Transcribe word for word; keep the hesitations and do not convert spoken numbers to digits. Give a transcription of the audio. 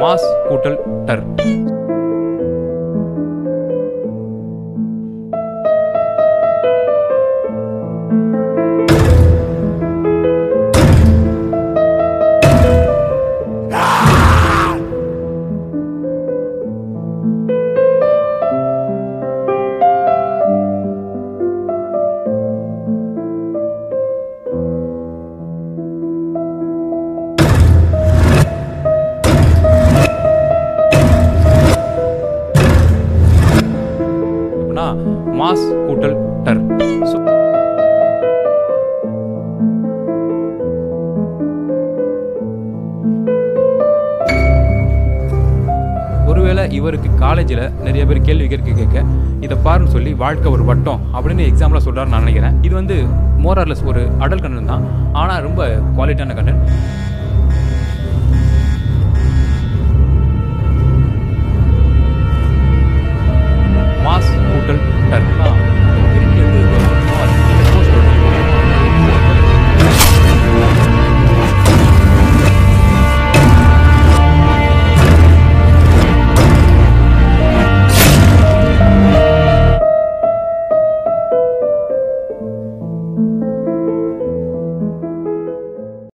Mass கூட்டல் டர். Mass கூட்டல் டர். ஒருவேளை இவருக்கு காலேஜில் நிறைய பேர் கேள்வி கேட்க கேட்க இதை பாருன்னு சொல்லி வாழ்க்கை ஒரு வட்டம் அப்படின்னு எக்ஸாம்பிளாக சொல்கிறாரு நான் நினைக்கிறேன். இது வந்து மோரார்லெஸ் ஒரு அடல் கண்டென்ட் தான், ஆனால் ரொம்ப குவாலிட்டியான கண்டென்ட்.